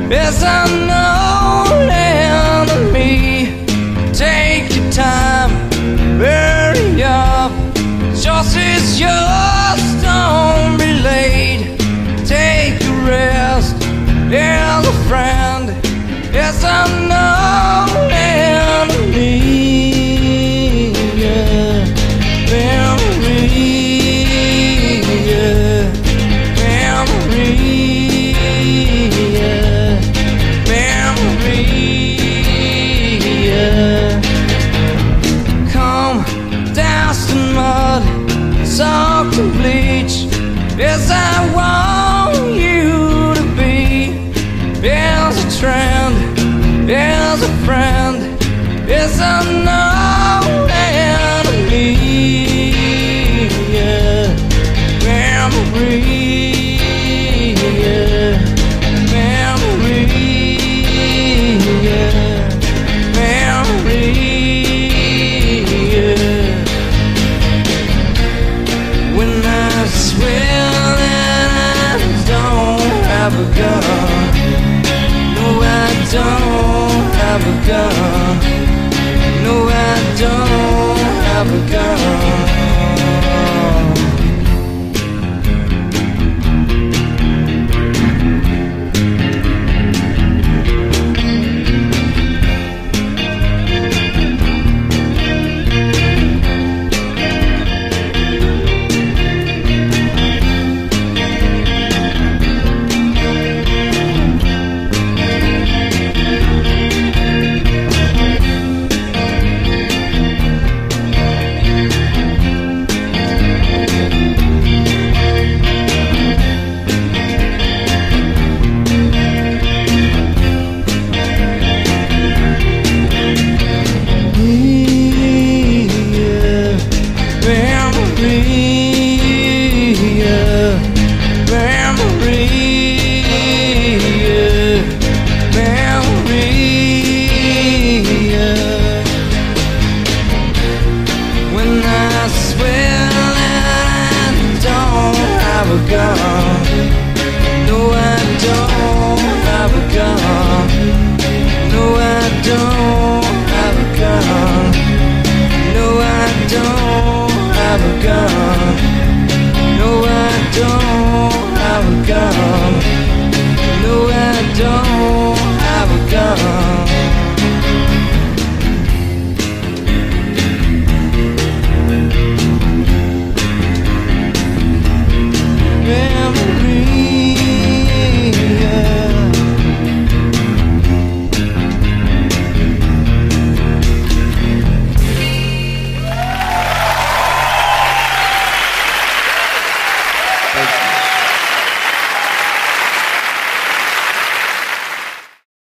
is unknown enemy. Take your time, hurry up. Just is yours, don't be late. Take a rest, here's a friend. It's unknown enemy. Soft and bleach, yes, I want you to be. Here's a trend, here's a friend, it's unknown enemy. Yeah. Memory, yeah. Memory, yeah. Memory, yeah. I swear that I don't have a gun. No, I don't have a gun. No, I don't have a gun.